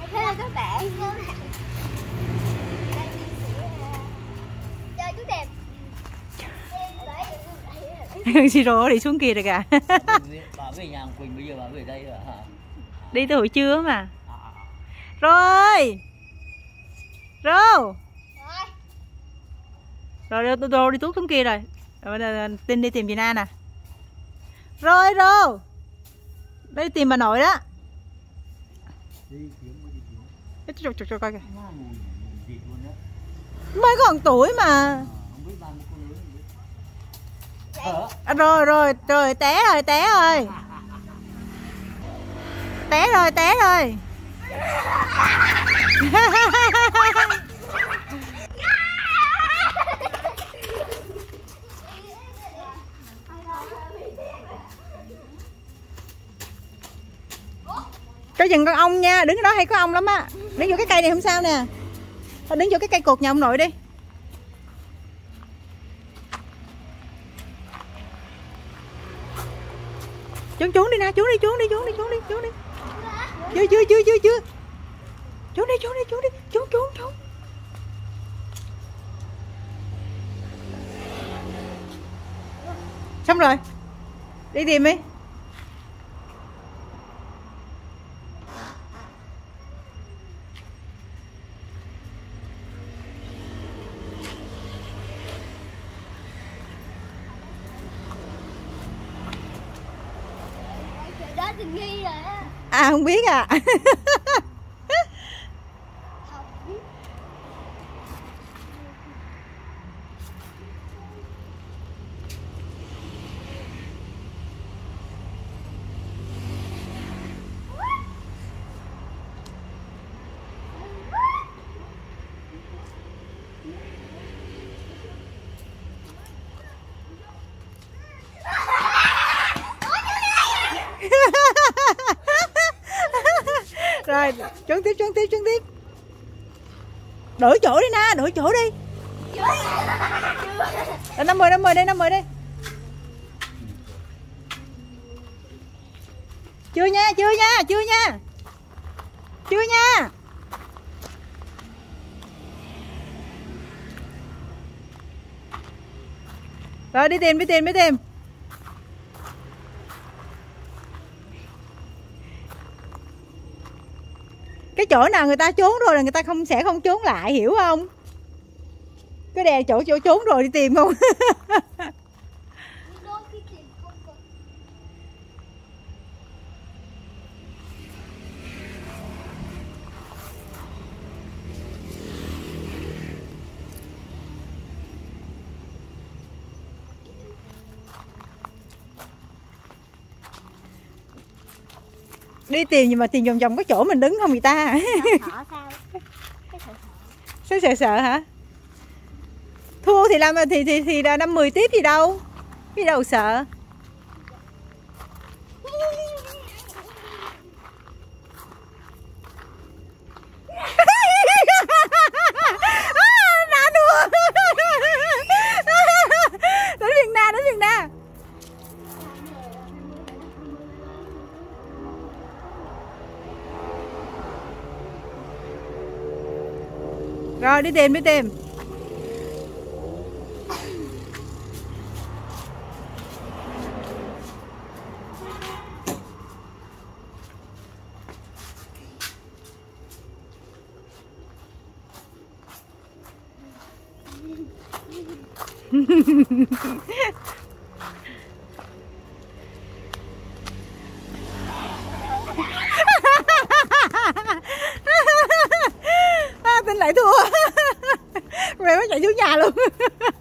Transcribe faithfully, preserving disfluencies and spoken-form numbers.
Hello các bạn. Chơi chú đẹp. Siro đi xuống kia rồi kìa. Bà về nhà Quỳnh bây giờ bà về đây rồi hả? Đi từ hồi trưa mà. Rồi. Rô. Rồi rồi Rô đi tuốt xuống kia rồi. Rồi Tin đi tìm chị Na nè. Rồi Rô. Đi tìm bà nội đó. Đi kiếm đi kiếm. Trời trời trời coi kìa. Nó mùi mùi thịt luôn đó. Mới còn tuổi mà. Không biết bao nhiêu con lớn không biết. À, rồi rồi rồi té rồi té rồi. Té rồi té rồi. Có chừng con ong nha, đứng đó hay có ong lắm á. Đứng vô cái cây này không sao nè. Thôi đứng vô cái cây cột nhà ông nội đi. Trốn trốn đi nè, trốn đi, trốn đi, trốn đi, trốn đi, trốn đi. Chưa chưa chưa chưa chưa. Trốn đi, trốn đi, trốn đi, trốn trốn trốn. Xong rồi. Đi tìm đi. Đó tình nghi rồi á. À không biết à. Rồi, trốn tiếp, trốn tiếp, trốn tiếp. Đổi chỗ đi na, đổi chỗ đi. Rồi, năm mươi, năm mươi đây, năm mươi đây. Chưa nha, chưa nha, chưa nha. Chưa nha. Rồi, đi tìm, đi tìm, đi tìm. Cái chỗ nào người ta trốn rồi là người ta không sẽ không trốn lại, hiểu không? Cứ đè chỗ chỗ trốn rồi đi tìm không? Đi tìm nhưng mà tìm vòng vòng có chỗ mình đứng không người ta. Sợ sao? Sao sợ sợ hả? Thua thì làm thì thì thì là năm mười tiếp gì đâu. Cái đâu sợ. Na đùa. Đến Việt Nam, đến Việt Nam. Rồi đi tìm, đi tìm. À, Tin lại thua. Mẹ mới chạy xuống nhà luôn.